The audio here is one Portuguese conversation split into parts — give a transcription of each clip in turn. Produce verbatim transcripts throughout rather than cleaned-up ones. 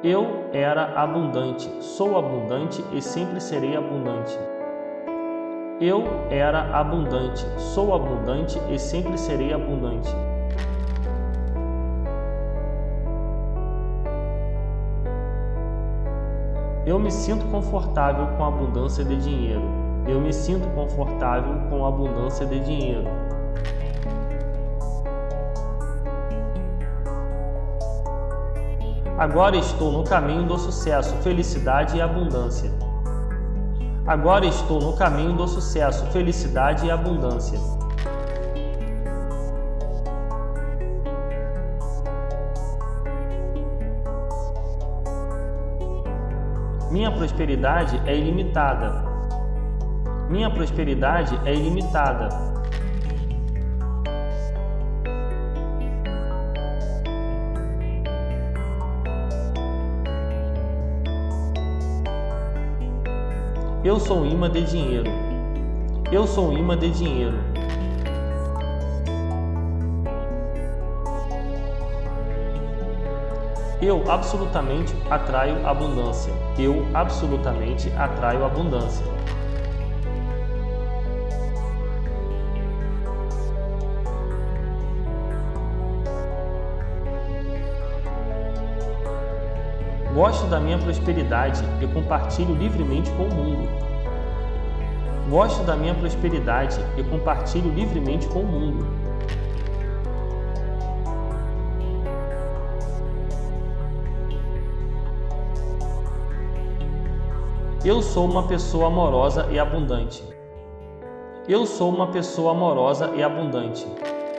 Eu era abundante, sou abundante e sempre serei abundante. Eu era abundante, sou abundante e sempre serei abundante. Eu me sinto confortável com a abundância de dinheiro. Eu me sinto confortável com a abundância de dinheiro. Agora estou no caminho do sucesso, felicidade e abundância. Agora estou no caminho do sucesso, felicidade e abundância. Minha prosperidade é ilimitada. Minha prosperidade é ilimitada. Eu sou um imã de dinheiro. Eu sou um imã de dinheiro. Eu absolutamente atraio abundância. Eu absolutamente atraio abundância. Gosto da minha prosperidade e compartilho livremente com o mundo. Gosto da minha prosperidade e compartilho livremente com o mundo. Eu sou uma pessoa amorosa e abundante. Eu sou uma pessoa amorosa e abundante.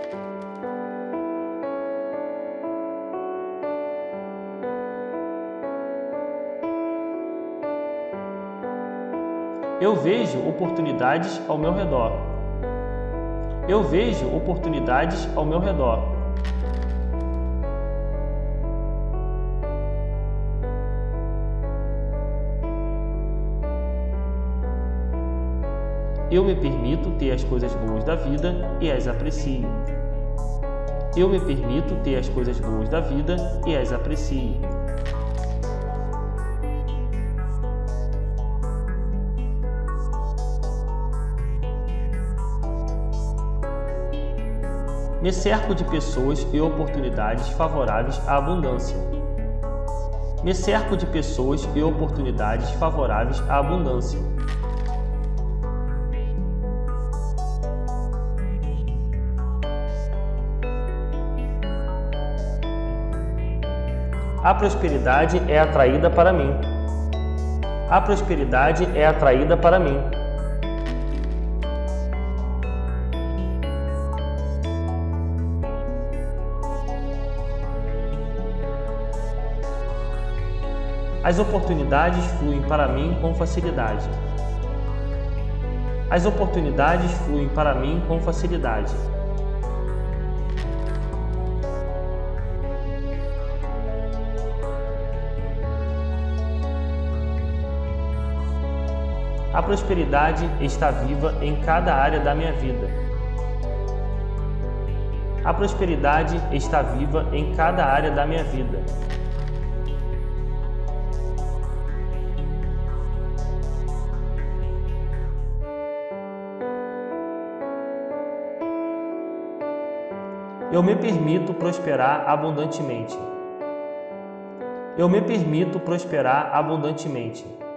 Eu vejo oportunidades ao meu redor. Eu vejo oportunidades ao meu redor. Eu me permito ter as coisas boas da vida e as aprecio. Eu me permito ter as coisas boas da vida e as aprecio. Me cerco de pessoas e oportunidades favoráveis à abundância. Me cerco de pessoas e oportunidades favoráveis à abundância. A prosperidade é atraída para mim. A prosperidade é atraída para mim. As oportunidades fluem para mim com facilidade. As oportunidades fluem para mim com facilidade. A prosperidade está viva em cada área da minha vida. A prosperidade está viva em cada área da minha vida. Eu me permito prosperar abundantemente. Eu me permito prosperar abundantemente.